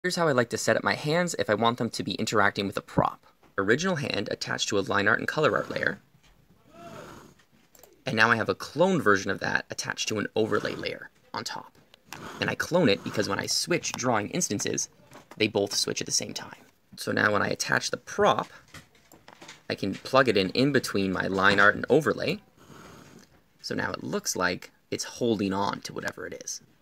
Here's how I like to set up my hands if I want them to be interacting with a prop. Original hand attached to a line art and color art layer. And now I have a cloned version of that attached to an overlay layer on top. And I clone it because when I switch drawing instances, they both switch at the same time. So now when I attach the prop, I can plug it in between my line art and overlay. So now it looks like it's holding on to whatever it is.